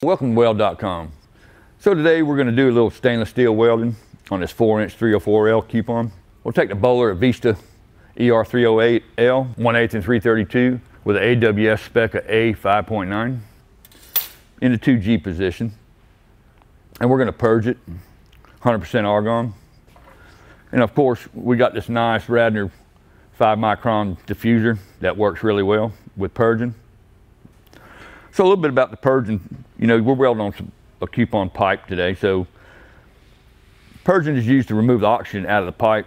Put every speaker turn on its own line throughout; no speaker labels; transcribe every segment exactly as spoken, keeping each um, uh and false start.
Welcome to Weld dot com. So today we're going to do a little stainless steel welding on this four inch three oh four L coupon. We'll take the bowler at Vista E R three oh eight L, one eighth and three thirty-two with an A W S spec of A five point nine in the two G position. And we're going to purge it, one hundred percent argon. And of course, we got this nice Radner five micron diffuser that works really well with purging. So a little bit about the purging. You know, we're welding on some, a coupon pipe today. So purging is used to remove the oxygen out of the pipe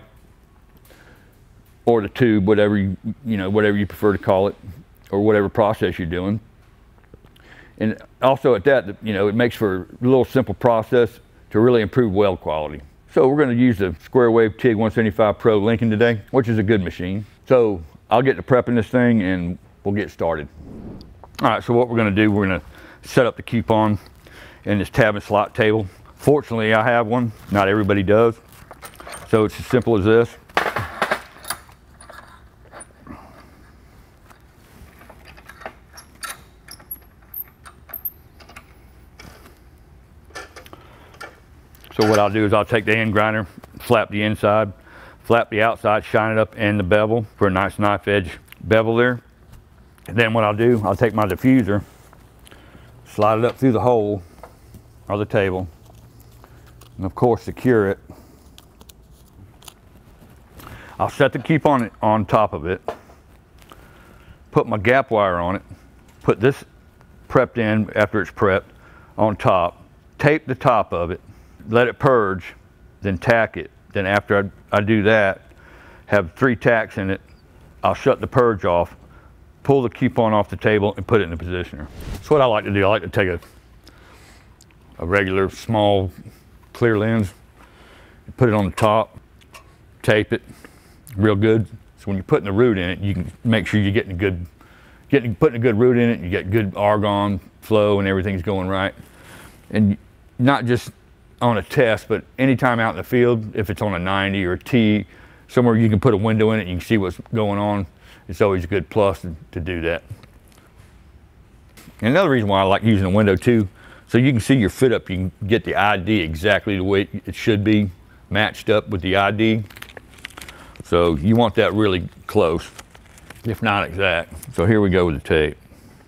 or the tube, whatever you, you know, whatever you prefer to call it, or whatever process you're doing. And also at that, you know, it makes for a little simple process to really improve weld quality. So we're going to use the Square Wave TIG one seventy-five Pro Lincoln today, which is a good machine. So I'll get to prepping this thing and we'll get started. All right, so what we're going to do, we're going to set up the coupon in this tab and slot table. Fortunately, I have one. Not everybody does. So it's as simple as this. So what I'll do is I'll take the end grinder, flap the inside, flap the outside, shine it up in the bevel for a nice knife edge bevel there. And then what I'll do, I'll take my diffuser, slide it up through the hole of the table, and of course secure it. I'll set the coupon on top of it, put my gap wire on it, put this prepped in after it's prepped on top, tape the top of it, let it purge, then tack it. Then after I, I do that, have three tacks in it, I'll shut the purge off, pull the coupon off the table and put it in the positioner. That's what I like to do. I like to take a, a regular small clear lens, put it on the top, tape it real good. So when you're putting the root in it, you can make sure you're getting a good, getting putting a good root in it, you get good argon flow and everything's going right. And not just on a test, but anytime out in the field, if it's on a ninety or a T, somewhere you can put a window in it, you can see what's going on. It's always a good plus to, to do that. And another reason why I like using a window too, so you can see your fit up, you can get the I D exactly the way it should be, matched up with the I D. So you want that really close, if not exact. So here we go with the tape.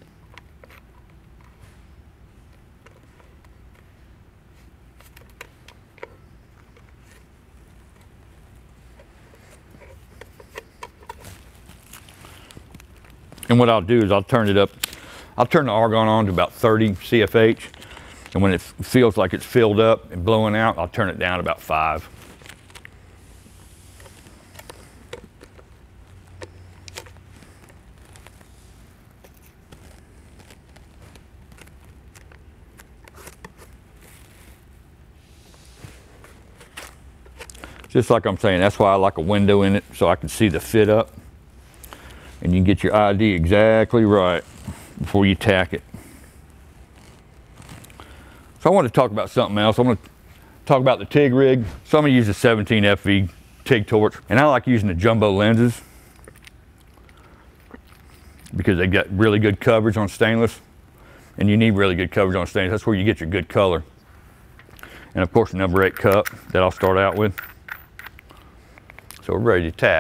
And what I'll do is I'll turn it up, I'll turn the argon on to about thirty C F H. And when it feels like it's filled up and blowing out, I'll turn it down to about five. Just like I'm saying, that's why I like a window in it, so I can see the fit up. And you can get your I D exactly right before you tack it. So I want to talk about something else. I want to talk about the TIG rig. So I'm going to use a seventeen F V TIG torch, and I like using the jumbo lenses because they got really good coverage on stainless, and you need really good coverage on stainless. That's where you get your good color. And of course the number eight cup that I'll start out with. So we're ready to tack.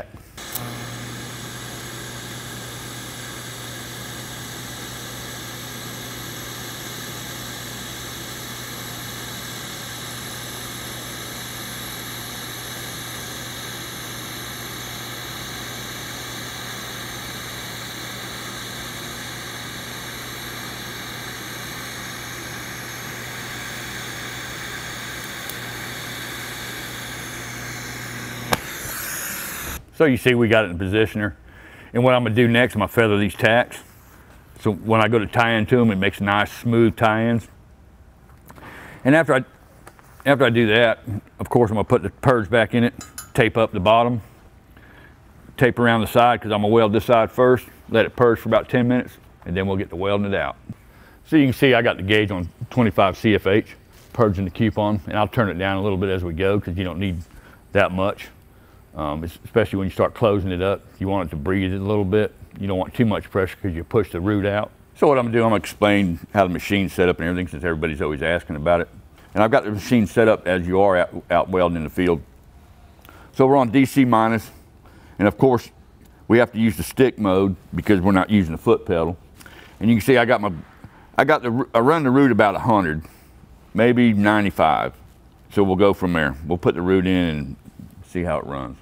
So you see we got it in the positioner. And what I'm gonna do next, I'm gonna feather these tacks. So when I go to tie into them, it makes nice smooth tie-ins. And after I, after I do that, of course I'm gonna put the purge back in it, tape up the bottom, tape around the side because I'm gonna weld this side first, let it purge for about ten minutes, and then we'll get to welding it out. So you can see I got the gauge on twenty-five C F H, purging the coupon, and I'll turn it down a little bit as we go because you don't need that much. Um, especially when you start closing it up, you want it to breathe a little bit. You don't want too much pressure because you push the root out. So what I'm gonna do, I'm gonna explain how the machine's set up and everything, since everybody's always asking about it. And I've got the machine set up as you are out, out welding in the field. So we're on D C minus, and of course we have to use the stick mode because we're not using the foot pedal. And you can see I got my, I got the, I run the root about one hundred, maybe ninety-five. So we'll go from there. We'll put the root in and see how it runs.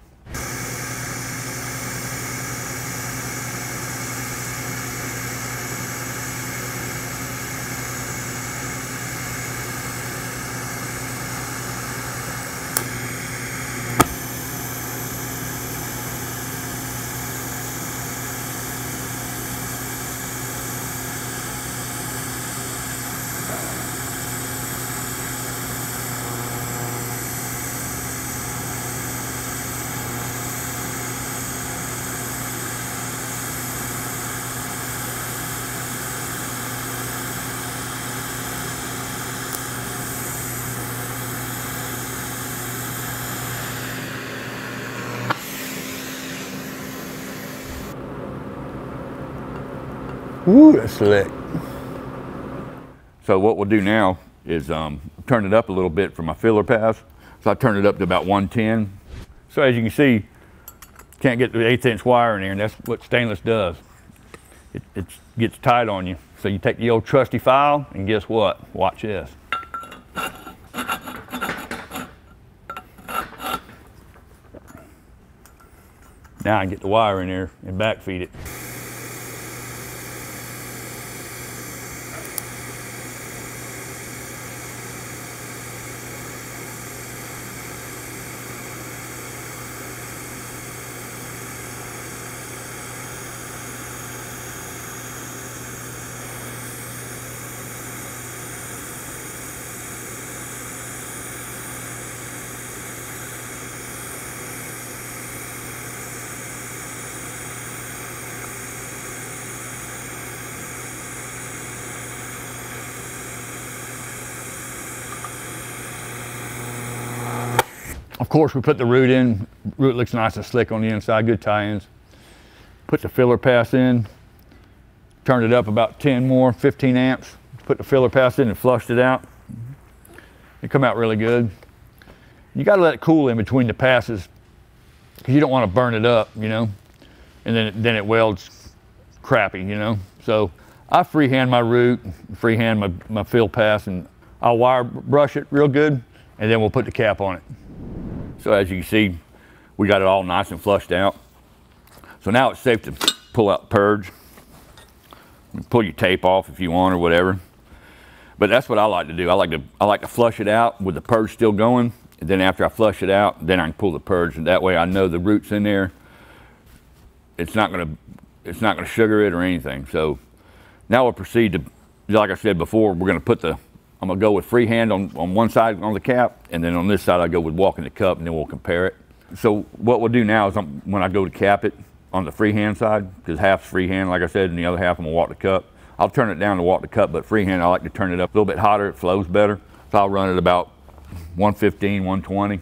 Woo, that's slick. So what we'll do now is um, turn it up a little bit for my filler pass. So I turn it up to about one ten. So as you can see, can't get the eighth inch wire in here, and that's what stainless does. It, it gets tight on you. So you take the old trusty file, and guess what? Watch this. Now I can get the wire in there and backfeed it. Of course, we put the root in. Root looks nice and slick on the inside, good tie-ins. Put the filler pass in, turned it up about ten more, fifteen amps. Put the filler pass in and flushed it out. It come out really good. You gotta let it cool in between the passes because you don't want to burn it up, you know, and then it, then it welds crappy, you know. So I freehand my root, freehand my, my fill pass, and I'll wire brush it real good, and then we'll put the cap on it. So as you can see, we got it all nice and flushed out. So now it's safe to pull out purge. Pull your tape off if you want or whatever. But that's what I like to do. I like to I like to flush it out with the purge still going. And then after I flush it out, then I can pull the purge, and that way I know the root's in there. It's not gonna it's not gonna sugar it or anything. So now we'll proceed to, like I said before, we're gonna put the I'm gonna go with freehand on, on one side on the cap, and then on this side I go with walking the cup, and then we'll compare it. So what we'll do now is I'm, when I go to cap it on the freehand side, because half's freehand, like I said, and the other half I'm gonna walk the cup. I'll turn it down to walk the cup, but freehand I like to turn it up a little bit hotter, it flows better. So I'll run it about one fifteen, one twenty.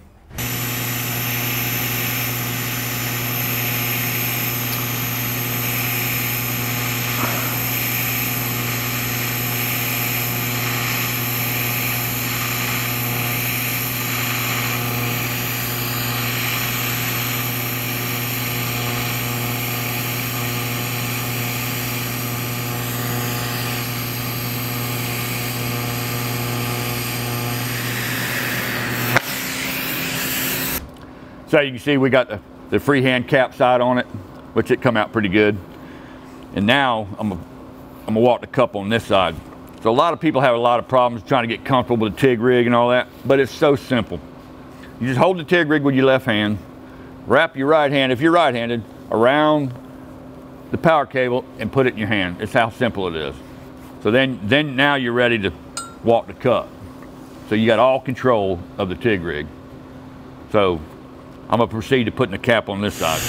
So you can see we got the, the freehand cap side on it, which it come out pretty good. And now I'm gonna, I'm gonna walk the cup on this side. So a lot of people have a lot of problems trying to get comfortable with the TIG rig and all that, but it's so simple. You just hold the TIG rig with your left hand, wrap your right hand, if you're right-handed, around the power cable and put it in your hand. It's how simple it is. So then, then now you're ready to walk the cup. So you got all control of the TIG rig. So I'm gonna proceed to putting the cap on this side.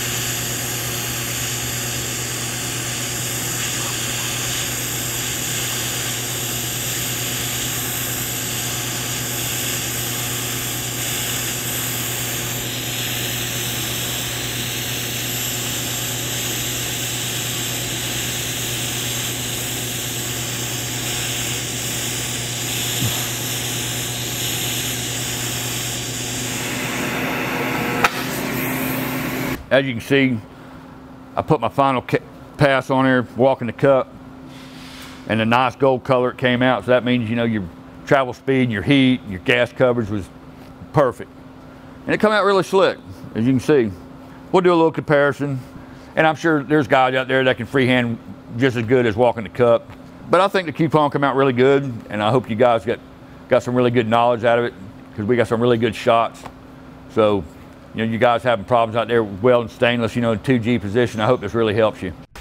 as you can see, I put my final pass on there, walking the cup, and a nice gold color it came out. So that means, you know, your travel speed, your heat, your gas coverage was perfect. And it come out really slick, as you can see. We'll do a little comparison, and I'm sure there's guys out there that can freehand just as good as walking the cup. But I think the coupon come out really good, and I hope you guys got, got some really good knowledge out of it, because we got some really good shots. So, you know, you guys having problems out there welding stainless, you know, in two G position, I hope this really helps you.